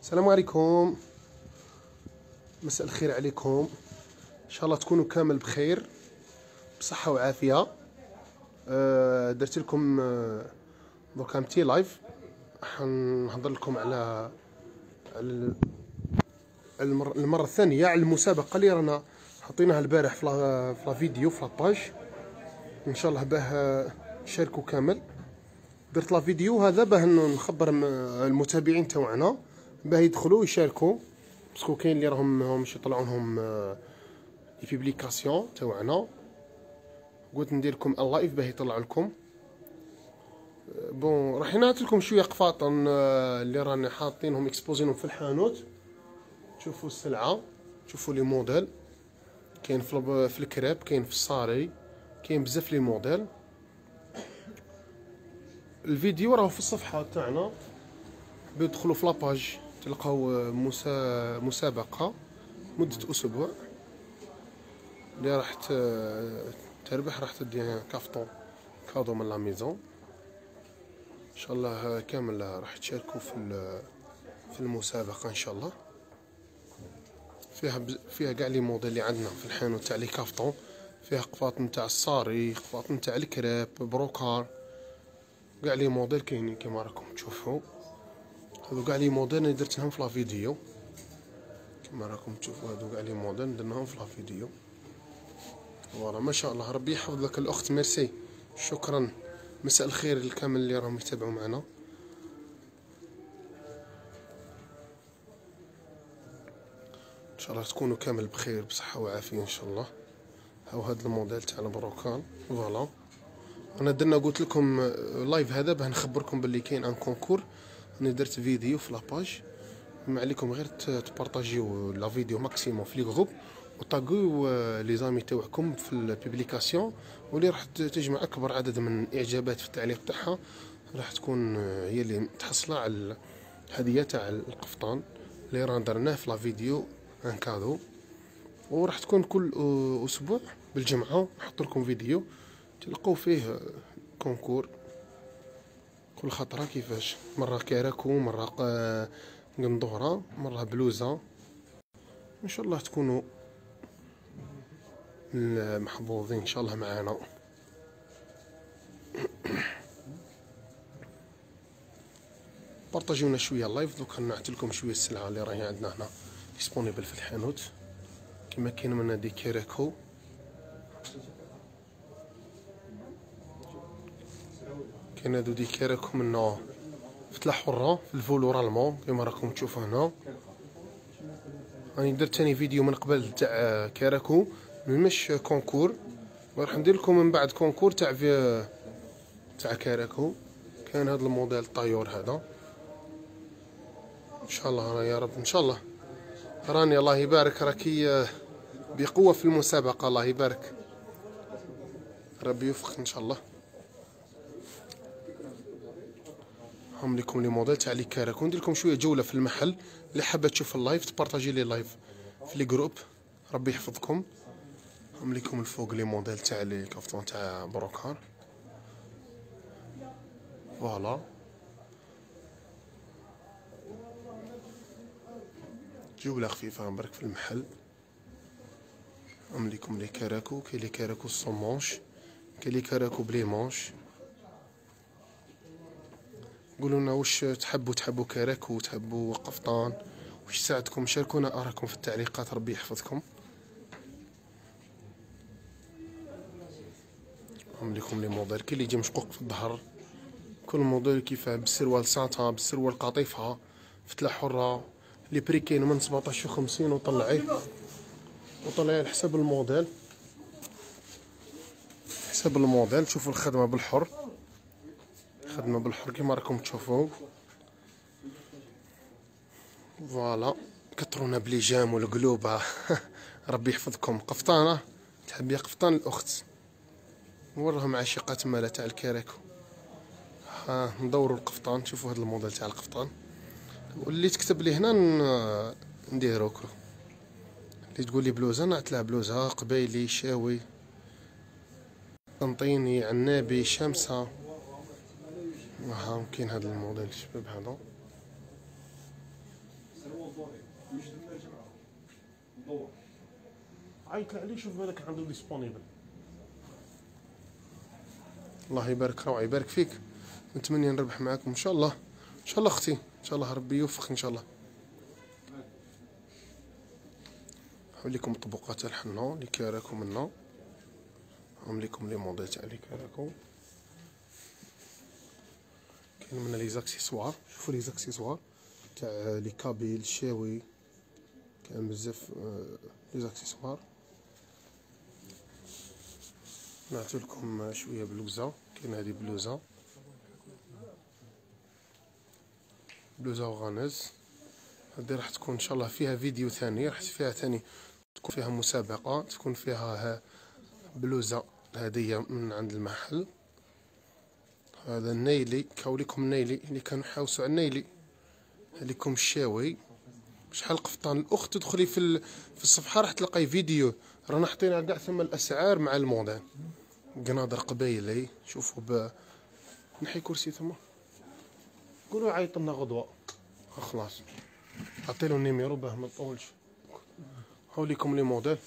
السلام عليكم، مساء الخير عليكم. ان شاء الله تكونوا كامل بخير بصحه وعافيه. درت لكم دوكا متي لايف حنهضر لكم على المره الثانيه على المسابقه اللي رانا حطيناها البارح في لا فيديو في لاباج. ان شاء الله باه تشاركوا كامل. درت لا فيديو هذا باه نخبر المتابعين تاعنا باه يدخلوا يشاركوا، باسكو كاين اللي راهم مش يطلعوا لهم لي بيبليكاسيون تاعنا. قلت ندير لكم اللايف باه يطلع لكم. بون راح نعطي لكم شويه قفاطن اللي راني حاطينهم اكسبوزينهم في الحانوت. تشوفوا السلعه، تشوفوا لي موديل، كاين في الكريب، كاين في الصاري، كاين بزاف لي موديل. الفيديو راه في الصفحه تاعنا، بيدخلوا في لاباج تلقاو مسابقه مده اسبوع اللي راح تربح، راح تدي كافطون كادو من لا ميزون. ان شاء الله كامل راح تشاركوا في المسابقه ان شاء الله. فيها كاع لي موديل اللي عندنا في الحانوت تاع لي كافطون، فيها قفاط نتاع الصاري، قفاط نتاع الكريب، بروكار، كاع لي موديل كاينين كيما راكم تشوفوا. هادو كاع لي موديل اللي درتهم في لا فيديو، كيما راكم تشوفوا هادو كاع لي موديل درناهم في لا فيديو. فوالا ما شاء الله، ربي يحفظ لك الاخت. ميرسي، شكرا. مساء الخير للكامل اللي راهم يتابعوا معنا. ان شاء الله تكونوا كامل بخير بصحه وعافيه ان شاء الله. هاو هذا الموديل تاع البروكان. فوالا انا درنا قلت لكم لايف هذا باه نخبركم باللي كاين ان كونكور. انا درت فيديو في لاباج، ما عليكم غير تبارطاجيو لا فيديو ماكسيموم في لي جروب وطاقيو لي زامي تاعكم في البوبليكاسيون، واللي راح تجمع اكبر عدد من الاعجابات في التعليق تاعها راح تكون هي اللي تحصل على الهديه تاع القفطان اللي رانا درناه في لا فيديو ان كادو. وراح تكون كل اسبوع بالجمعه نحط لكم فيديو تلقوا فيه كونكور كل خطره كيفاش، مره كراكو، مره قندوره، مره بلوزه. ان شاء الله تكونوا محظوظين ان شاء الله معانا. بارطاجيونا شويه اللايف. دوكا نعطي لكم شويه السلعه اللي راهي عندنا هنا ديسپونيبل في الحانوت. كما كاين من هادي كيراكو، كاين هادو دي كيراكو من فتله حره في الفولور المون كما راكم تشوفوا هنا. راني درت ثاني فيديو من قبل تاع كيراكو مش كونكور، وراح ندير لكم من بعد كونكور تاع كيراكو. كاين هذا الموديل طايور هذا ان شاء الله يا رب. ان شاء الله راني الله يبارك راكي بقوه في المسابقه، الله يبارك، ربي يوفقك ان شاء الله. هم لكم لي موديل تاع لي كيراكو. ندير لكم شويه جوله في المحل، اللي حابه تشوف اللايف تبارطاجي لي لايف في لي جروب، ربي يحفظكم. هم لكم الفوق لي موديل تاع لي كافتون تاع بروكار. فوالا جولة خفيفة نبارك في المحل. هم لكم لي كراكو، كاين لي كراكو سون مونش، كاين لي كراكو بلي مونش. قولوا لنا واش تحبوا كراكو، تحبوا قفطان، واش يساعدكم. شاركونا آراءكم في التعليقات، ربي يحفظكم. هم لكم لي موديل، كاين اللي يجي مشقوق في الظهر، كل موديل كيفاه، بالسروال سانتا، بالسروال قطيفة، فتلة حرة. لي بري كاين من 17.50 وطلعيه على حساب الموديل. حساب الموديل تشوفوا الخدمة بالحر، خدمة بالحر كيما راكم تشوفوا. فوالا كترونا بلي جام والقلوبة ربي يحفظكم. قفطانة تحبي قفطان الاخت، نورهم عشيقات مالا تاع الكراكو. ها ندوروا القفطان، شوفوا هذا الموديل تاع القفطان. واللي تكتب لي هنا نديروك، اللي تقول لي بلوزه نعت لها بلوزه، قبايلي، شاوي، قنطيني، عنابي، شمسه. ها كاين هذا الموديل الشباب هذا. عيط له عليه، شوف بالك عنده ديسبونيبل. الله يبارك روعه، يبارك فيك. نتمنى نربح معاكم ان شاء الله. ان شاء الله اختي، ان شاء الله ربي يوفق ان شاء الله. نوريكم الطبقات تاع الحنه اللي كاراكم منا. نوريكم لي موديل تاع اللي كاراكم. كاين منا لي زاكسيسوار، شوفوا لي زاكسيسوار تاع لي كابيل الشاوي، كاين بزاف لي زاكسيسوار. نعطيلكم شويه بلوزه، كاين هذه بلوزه وغانز. هذه راح تكون ان شاء الله فيها فيديو ثاني، راح فيها ثاني تكون فيها مسابقه، تكون فيها بلوزه هديه من عند المحل. هذا النيلي، كاوليكم النيلي اللي كانوا حاوسوا على النيلي. هذيكم الشاوي. شحال قفطان الاخت، تدخلي في الصفحه راح تلقاي فيديو، رانا حطينا كاع ثم الاسعار مع الموديل. قناضر قبايلي، شوفوا نحي كرسي ثم، قولوا عيط لنا غدوه. خلاص عطيلو النيميرو باه ما نطولش. هاوليكم لي موديل.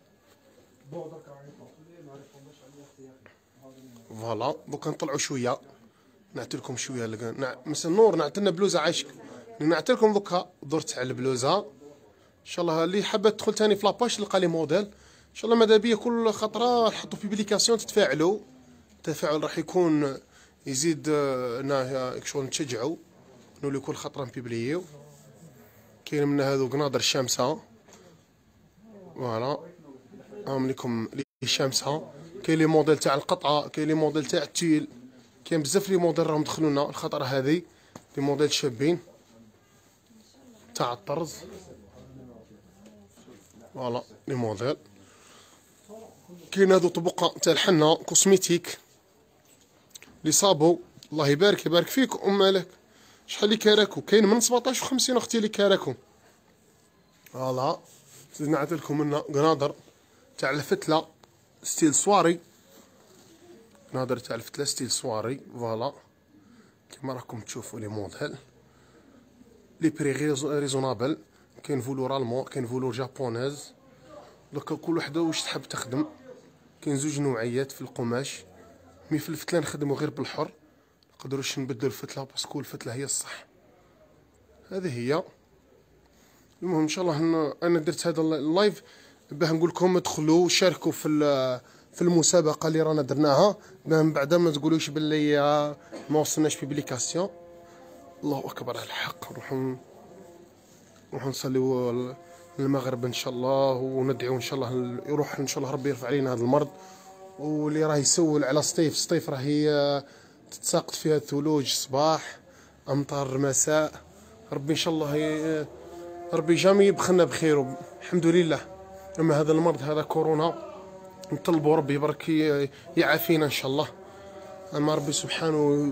فوالا دوكا نطلعوا شويه، نعطيلكم شويه مثلا نور نعطينا بلوزه عايشك. نعطيلكم دوكا درت على البلوزه. ان شاء الله اللي حابه تدخل ثاني في لاباج تلقى لي موديل. ان شاء الله ماذا بيا كل خطره نحطوا بيبليكاسيون تتفاعلوا. التفاعل راح يكون يزيد هنا شغل نتشجعوا نولي كل خطره نبيبليو. كاين من هذو قناضر الشامسه، فوالا هاهم لكم لي شامسه. كاين لي موديل تاع القطعه، كاين لي موديل تاع التيل، كاين بزاف لي موديل راهم دخلوا لنا الخطره هذه. لي موديل شابين تاع الطرز، فوالا لي موديل. كاين هادو طبقه تاع الحنه كوسميتيك لي صابو. الله يبارك فيك مالك. شحال لي كاراكو؟ كاين من 17 و 50 اختي لي كاراكو. فوالا زيد نعطيلكم منا قناضر تاع الفتله ستيل صواري. قناضر تاع الفتله ستيل صواري، فوالا كيما راكم تشوفوا لي موديل. لي بري ريزونابل. كاين فولور المون، كاين فولور جابونيز. دوكا كل وحده واش تحب تخدم. كاين زوج نوعيات في القماش. مي في الفتله نخدمو غير بالحر، نقدروش نبدلو الفتله باسكو الفتله هي الصح. هذه هي. المهم ان شاء الله انا درت هذا اللايف باه نقول لكم ادخلوا شاركوا في المسابقه اللي رانا درناها، باه من بعد ما تقولوش باللي ما وصلناش بيبليكاسيون. الله اكبر على الحق. نروحوا نصليو المغرب ان شاء الله، وندعو ان شاء الله يروح ان شاء الله ربي يرفع علينا هذا المرض. واللي راه يسول على سطيف راهي تتساقط فيها الثلوج صباح، امطار مساء. ربي ان شاء الله ربي جامي يبخلنا بخير الحمد لله. اما هذا المرض هذا كورونا نطلبوا ربي برك يعافينا ان شاء الله. اما ربي سبحانه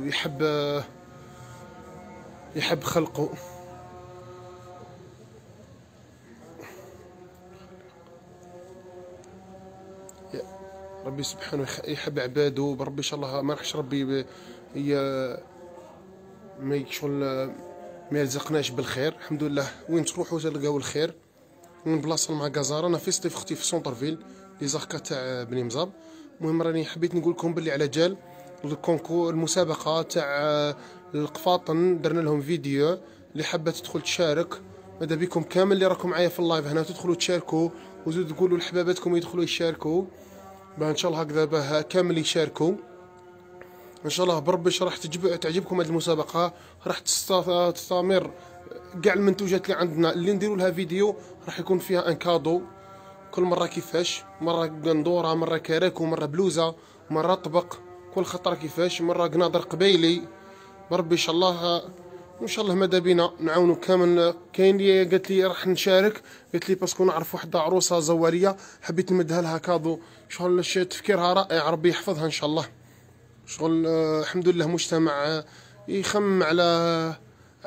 يحب خلقه. ربي سبحانه يحب عباده. بربي ان شاء الله ما راحش ربي ما شغل ما يرزقناش بالخير. الحمد لله وين تروحوا تلقاو الخير. من بلاصه المغازار انا في سطيف اختي في سونتر فيل لي زاركا تاع بني مزاب. المهم راني حبيت نقول لكم باللي على جال الكونكور المسابقه تاع القفاطن درنا لهم فيديو. اللي حابه تدخل تشارك ماذا بكم كامل اللي راكم معايا في اللايف هنا تدخلوا تشاركوا، وزيدوا تقولوا لحباباتكم يدخلوا يشاركوا باه ان شاء الله هكذا باه كامل يشاركوا ان شاء الله. بربي راح تعجبكم هذه المسابقه. راح تستمر كاع المنتوجات اللي عندنا اللي نديروا لها فيديو راح يكون فيها ان كادو كل مره. كيفاش مره قندوره، مره كراكو، مره بلوزه، مره طبق، كل خطره كيفاش، مره قناضر قبايلي. بربي ان شاء الله وان شاء الله ماذا بينا نعاونوا كامل. كاين اللي قالت لي راح نشارك، قالت لي باسكو نعرف واحده عروسه زواريه حبيت نمدها لها كادو. شغل تفكيرها رائع، ربي يحفظها ان شاء الله. شغل الحمد لله مجتمع يخمم على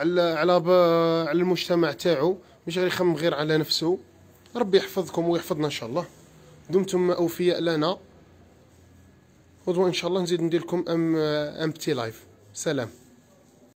المجتمع تاعو، مش غير يخمم غير على نفسه. ربي يحفظكم ويحفظنا ان شاء الله. دمتم اوفياء لنا. غدوه ان شاء الله نزيد ندير لكم ام بتي لايف. سلام.